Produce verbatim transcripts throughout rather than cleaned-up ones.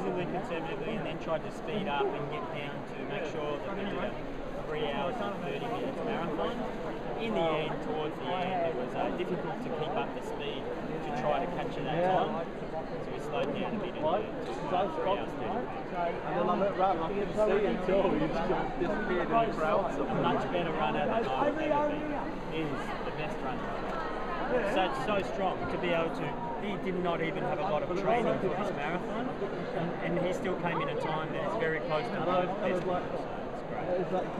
reasonably conservatively, and then tried to speed up and get down to make sure that we did a three hours and thirty minutes marathon. In the end, towards the end, it was uh, difficult to keep up the speed to try to capture that time. So we slowed down a bit in the uh, three hours thirty minutes. I love it, right? I can see until you just disappeared in the crowd. A much better runner than I've ever been. He is the best runner. So it's so strong to be able to. He did not even have a lot of training for this marathon, and, and he still came in a time that is very close to both best runners. So it's great.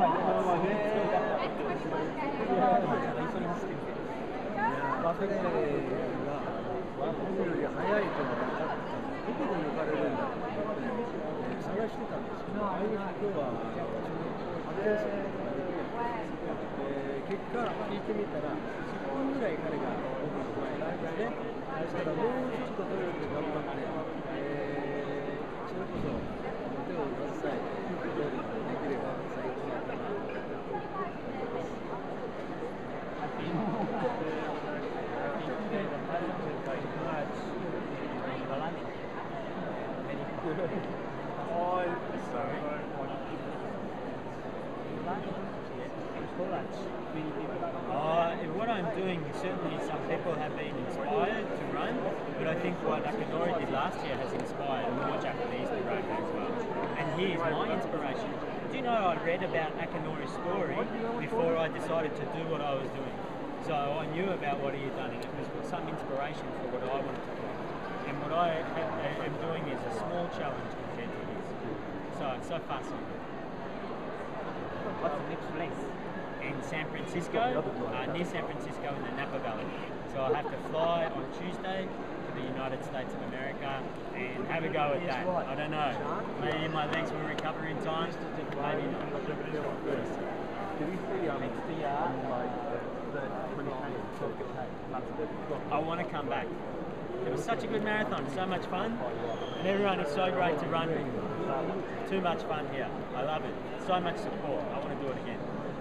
Uh, what I'm doing, certainly some people have been inspired to run, but I think what Akinori did last year has inspired more Japanese to run as well. And he is my inspiration. Do you know, I read about Akinori's story before I decided to do what I was doing. So I knew about what he had done, and it was some inspiration for what I wanted to do. And what I am doing is a small challenge compared to his. So it's so fascinating. What's the next place? In San Francisco, uh, near San Francisco in the Napa Valley. So I have to fly on Tuesday to the United States of America and have a go at that. I don't know. Maybe my legs will recover in time. Maybe not. Did he see um, next year, like the twenty K? I want to come back. It was such a good marathon, so much fun, and everyone is so great to run with. Too much fun here. I love it. So much support. I want to do it again.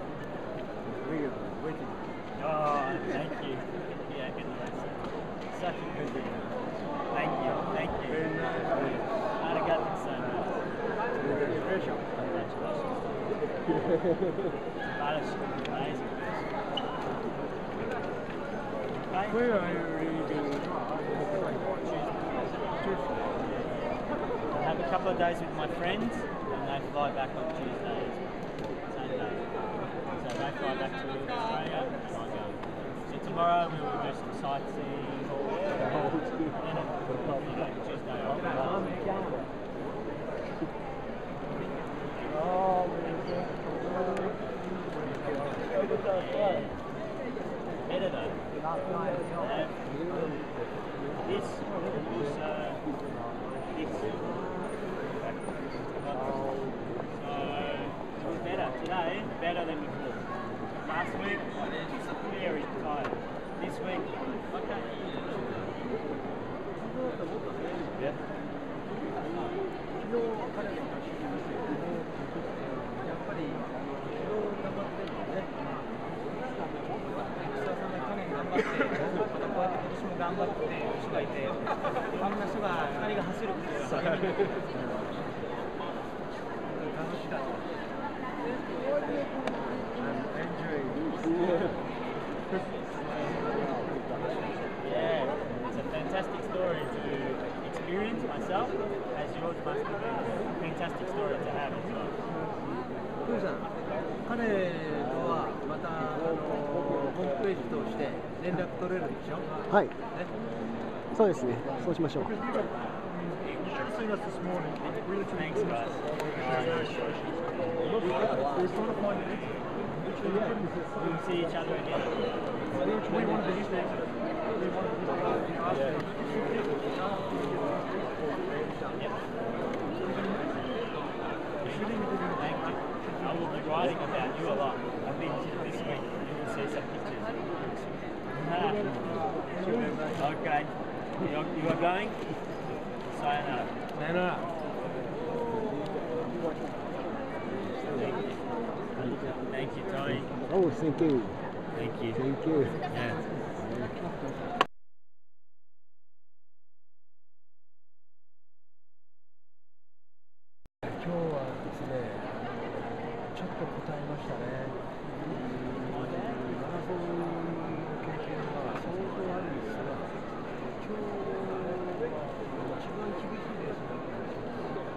Oh, thank you. Yeah, such a good video. Thank you. Thank you. Very nice. Arigato so much. Congratulations. Amazing. Where are you reading? I have a couple of days with my friends, and they fly back on Tuesday. Same day. So they fly back to Australia, and I go. So tomorrow we will do some sightseeing, and then you know, Tuesday off. Yeah. Better though. Uh, this was uh, this. So it's better today, better than before. Last week, very tired. This week, okay. Yeah. Yeah, it's a fantastic story to experience myself, as yours must have been a fantastic story to have as well. 彼とはまたあのホームページとして連絡取れるでしょ。 はい。そうですね。そうしましょう。 Thanks, guys. We'll see each other again. Thank you. I will be writing about you a lot. I've been to this week. You will see some pictures. Okay. You are, you are going? Sayonara. Sayonara. Thank you, Tony. Oh, thank you. Thank you. Thank you. Yeah. ですね、ちょっと答えましたね。マラソンの経験は相当あるんですが、今日は一番厳しいレースだったんですよ。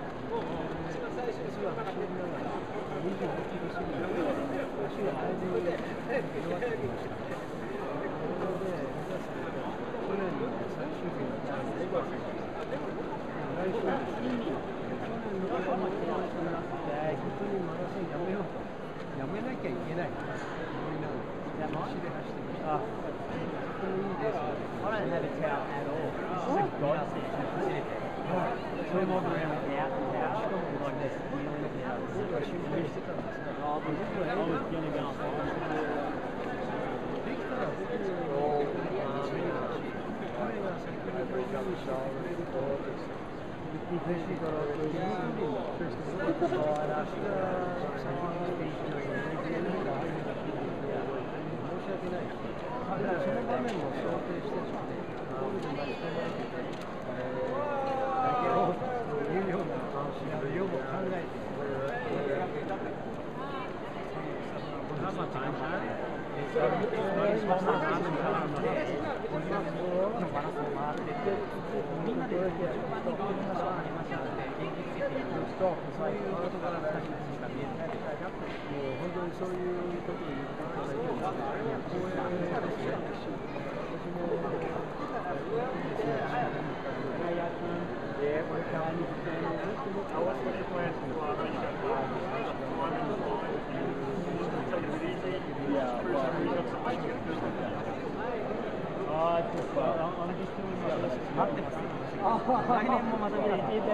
実は走りながらにじゅうごキロ過ぎで足がだいぶ弱ってきました。なので、去年の最終日のチャンスが来週ですね。去年のことも気がしなくて、本当にマラソンやめようと、やめなきゃいけないと思いながら、必死で走ってました。とてもいいレースができました。それもしかもですね、僕は心配してたんですが、僕はエンドできたら僕も彼が先にプレゼンしてくれると嬉しいだろうというふうに、私が先にスピーチを言えないのがあるんだけど、申し訳ないし、でもその場面も想定してるので、ゴールまで止まってて、だけど、いうようなシナリオも考えて、みんなでそういうことから私たちが見えない。もう本当にそういうことを言っていただけるので、光栄ですね。私もああ、ちょっと、あの時待ってます。来年もまた見られる。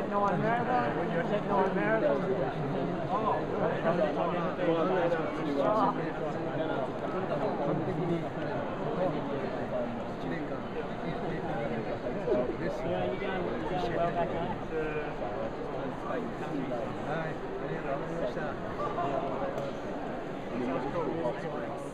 はい、ありがとうございました。